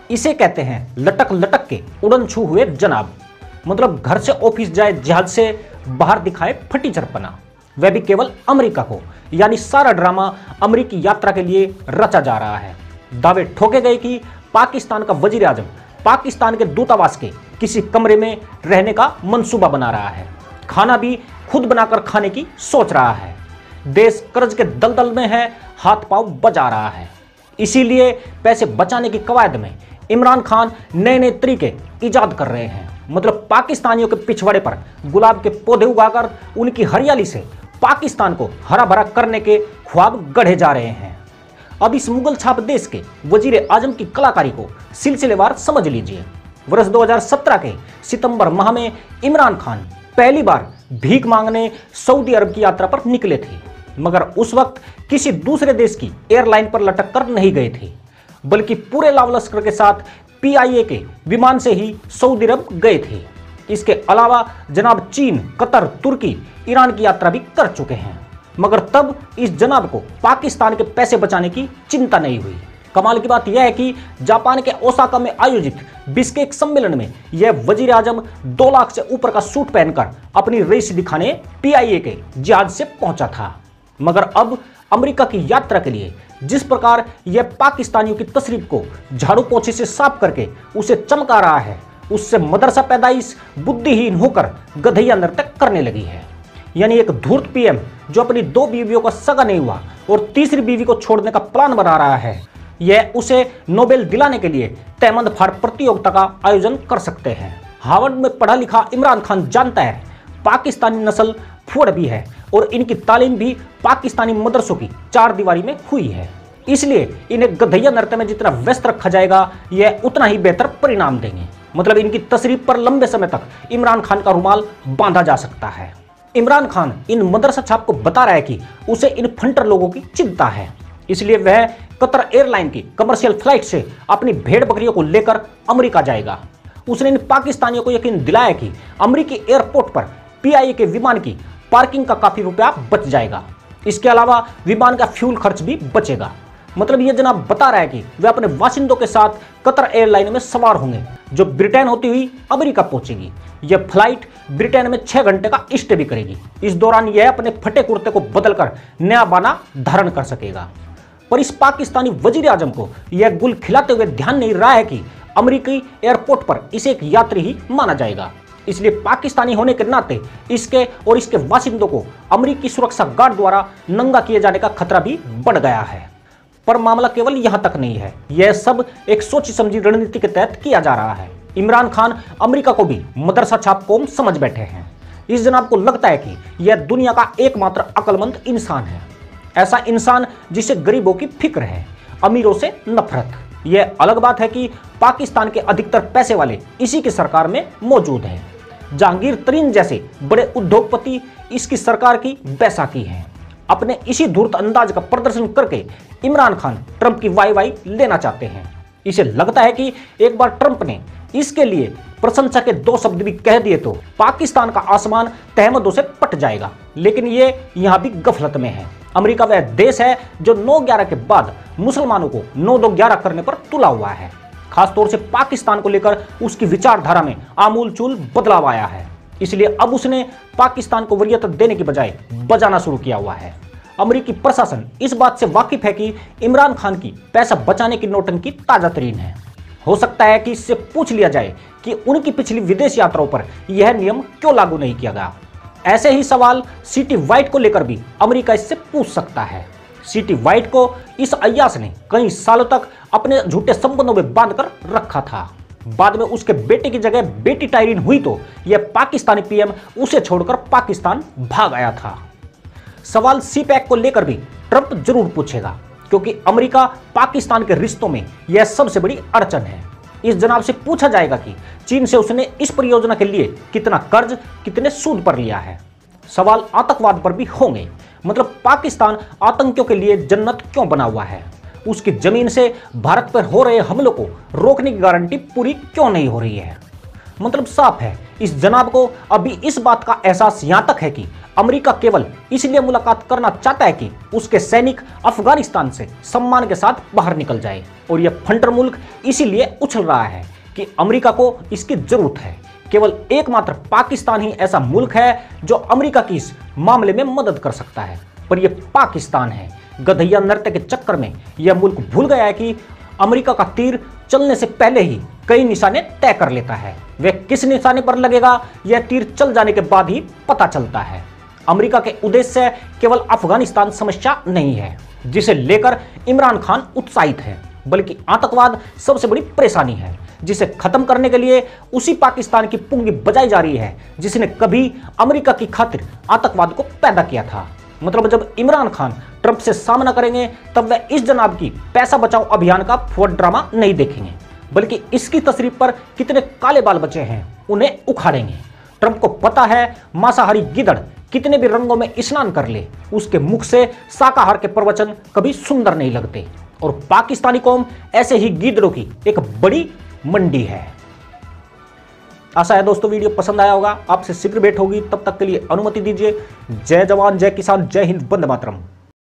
इसे कहते हैं लटक लटक के उड़न छू हुए जनाब। मतलब घर से ऑफिस जाए जहाज से, बाहर दिखाए फटी चरपना, वह भी केवल अमेरिका को। यानी सारा ड्रामा अमेरिकी यात्रा के लिए रचा जा रहा है। दावे ठोके गए कि पाकिस्तान का वजीर आजम पाकिस्तान के दूतावास के किसी कमरे में रहने का मंसूबा बना रहा है, खाना भी खुद बनाकर खाने की सोच रहा है, देश कर्ज के दलदल में है, हाथ पांव बजा रहा है। इसीलिए पैसे बचाने की कवायद में इमरान खान नए नए तरीके इजाद कर रहे हैं। मतलब पाकिस्तानियों के पिछवाड़े पर गुलाब के पौधे उगाकर उनकी हरियाली से पाकिस्तान को हरा भरा करने के ख्वाब गढ़े जा रहे हैं। अब इस मुगल छाप देश के वजीर आजम की कलाकारी को सिलसिलेवार समझ लीजिए। वर्ष 2017 के सितंबर माह में इमरान खान पहली बार भीख मांगने सऊदी अरब की यात्रा पर निकले थे, मगर उस वक्त किसी दूसरे देश की एयरलाइन पर लटक कर नहीं गए थे, बल्कि पूरे लाव लश्कर के साथ PIA के विमान से ही सऊदी अरब गए थे। इसके अलावा जनाब चीन, कतर, तुर्की, ईरान की यात्रा भी कर चुके हैं, मगर तब इस जनाब को पाकिस्तान के पैसे बचाने की चिंता नहीं हुई। कमाल की बात यह है कि जापान के ओसाका में आयोजित बिश्केक सम्मेलन में यह वजीर आजम 2 लाख से ऊपर का सूट पहनकर अपनी रईसी दिखाने PIA के जहाज से पहुंचा था। मगर अब अमेरिका की यात्रा के लिए जिस प्रकार यह पाकिस्तानियों की तशरीफ को झाड़ू पोछे से साफ करके उसे चमका रहा है, उससे मदरसा पैदाइश बुद्धिहीन होकर गधैया नृत्य करने लगी है। यानी एक धूर्त PM जो अपनी 2 बीवियों का सगा नहीं हुआ और तीसरी बीवी को छोड़ने का प्लान बना रहा है, यह उसे नोबेल दिलाने के लिए तहमंद फाड़ प्रतियोगिता का आयोजन कर सकते हैं। हार्वर्ड में पढ़ा लिखा इमरान खान जानता है पाकिस्तानी नस्ल फुड़ भी है और इनकी तालीम भी पाकिस्तानी मदरसों की 4 दीवारी में हुई है। इसलिए इन्हें गधैया नृत्य में जितना व्यस्त रखा जाएगा, यह उतना ही बेहतर परिणाम देंगे। मतलब इनकी तशरीफ पर लंबे समय तक इमरान खान का रुमाल बांधा जा सकता है। इमरान खान इन मदरसा छाप को बता रहा है कि उसे इन फंटर लोगों की चिंता है, इसलिए वह कतर एयरलाइन की कमर्शियल फ्लाइट से अपनी भेड़ बकरियों को लेकर अमेरिका जाएगा। उसने इन पाकिस्तानियों को यकीन दिलाया कि अमेरिकी एयरपोर्ट पर PIA के विमान की पार्किंग का काफी रुपया बच जाएगा। इसके अलावा विमान का फ्यूल खर्च भी बचेगा। मतलब यह जनाब बता रहा है कि वे अपने वासिंदों के साथ कतर एयरलाइन में सवार होंगे, जो ब्रिटेन होती हुई अमेरिका पहुंचेगी। यह फ्लाइट ब्रिटेन में 6 घंटे का स्टे भी करेगी। इस दौरान यह अपने फटे कुर्ते को बदलकर नया बाना धारण कर सकेगा। पर इस पाकिस्तानी वजीर आजम को यह गुल खिलाते हुए ध्यान नहीं रहा है कि अमेरिकी एयरपोर्ट पर इसे एक यात्री ही माना जाएगा। इसलिए पाकिस्तानी होने के नाते इसके और इसके वासिंदों को अमेरिकी सुरक्षा गार्ड द्वारा नंगा किए जाने का खतरा भी बढ़ गया है। पर मामला केवल यहां तक नहीं है, यह सब एक सोची समझी रणनीति के तहत किया जा रहा है। इमरान खान अमेरिका को भी मदरसा छाप कौम समझ बैठे हैं। इस जनाब को लगता है कि यह दुनिया का एकमात्र अक्लमंद इंसान है, ऐसा इंसान जिसे गरीबों की फिक्र है, अमीरों से नफरत। यह अलग बात है कि पाकिस्तान के अधिकतर पैसे वाले इसी की सरकार में मौजूद हैं। जहांगीर तरीन जैसे बड़े उद्योगपति इसकी सरकार की बैसाखी हैं। अपने इसी धूर्त अंदाज का प्रदर्शन करके इमरान खान ट्रंप की वाई लेना चाहते हैं। इसे लगता है कि एक बार ट्रंप ने इसके लिए प्रशंसा के 2 शब्द भी कह दिए तो पाकिस्तान का आसमान तहमदों से पट जाएगा। लेकिन ये यहां भी गफलत में है। अमेरिका वह देश है जो 9/11 के बाद मुसलमानों को 9-2-11 करने पर तुला हुआ है। खासतौर से पाकिस्तान को लेकर उसकी विचारधारा में आमूल चूल बदलाव आया है। इसलिए अब उसने पाकिस्तान को वरीयत देने की बजाय बजाना शुरू किया हुआ है। अमेरिकी प्रशासन इस बात से वाकिफ है कि इमरान खान की पैसा बचाने की नौटंकी ताजा तरीन है। हो सकता है कि इससे पूछ लिया जाए कि उनकी पिछली विदेश यात्राओं पर यह नियम क्यों लागू नहीं किया गया। ऐसे ही सवाल सीटी वाइट को लेकर भी अमेरिका इससे पूछ सकता है। सीटी वाइट को इस अय्यास ने कई सालों तक अपने झूठे संबंधों में बांधकर रखा था। बाद में उसके बेटे की जगह बेटी टायरीन हुई तो यह पाकिस्तानी PM उसे छोड़कर पाकिस्तान भाग आया था। सवाल CPEC को लेकर भी ट्रंप जरूर पूछेगा, क्योंकि अमेरिका पाकिस्तान के रिश्तों में यह सबसे बड़ी अड़चन है। इस जनाब से पूछा जाएगा कि चीन से उसने इस परियोजना के लिए कितना कर्ज, कितने सूद पर लिया है। सवाल आतंकवाद पर भी होंगे। मतलब पाकिस्तान आतंकियों के लिए जन्नत क्यों बना हुआ है, उसकी जमीन से भारत पर हो रहे हमलों को रोकने की गारंटी पूरी क्यों नहीं हो रही है। मतलब साफ है, इस जनाब को अभी इस बात का एहसास यहां तक है कि अमेरिका केवल इसलिए मुलाकात करना चाहता है कि उसके सैनिक अफगानिस्तान से सम्मान के साथ बाहर निकल जाए, और यह फंटर मुल्क इसीलिए उछल रहा है कि अमेरिका को इसकी जरूरत है। केवल एकमात्र पाकिस्तान ही ऐसा मुल्क है जो अमेरिका की इस मामले में मदद कर सकता है, पर यह पाकिस्तान है। गधैया नृत्य के चक्कर में यह मुल्क भूल गया है कि अमेरिका का तीर चलने से पहले ही कई निशाने तय कर लेता है। वह किस निशाने पर लगेगा यह तीर चल जाने के बाद ही पता चलता है। अमेरिका के उद्देश्य से केवल अफगानिस्तान समस्या नहीं है जिसे लेकर इमरान खान उत्साहित है, बल्कि आतंकवाद सबसे बड़ी परेशानी है जिसे खत्म करने के लिए उसी पाकिस्तान की पुंगी बजाई जा रही है जिसने कभी अमेरिका की खातिर आतंकवाद को पैदा किया था। मतलब जब इमरान खान ट्रंप से सामना करेंगे तब वह इस जनाब की पैसा बचाओ अभियान का फुट ड्रामा नहीं देखेंगे, बल्कि इसकी तस्वीर पर कितने काले बाल बचे हैं उन्हें उखाड़ेंगे। ट्रंप को पता है मांसाहारी गिदड़ कितने भी रंगों में स्नान कर ले, उसके मुख से शाकाहार के प्रवचन कभी सुंदर नहीं लगते, और पाकिस्तानी कौम ऐसे ही गिदड़ों की एक बड़ी मंडी है। आशा है दोस्तों वीडियो पसंद आया होगा, आपसे शीघ्र भेंट होगी, तब तक के लिए अनुमति दीजिए। जय जवान जय किसान जय हिंद, वंदे मातरम।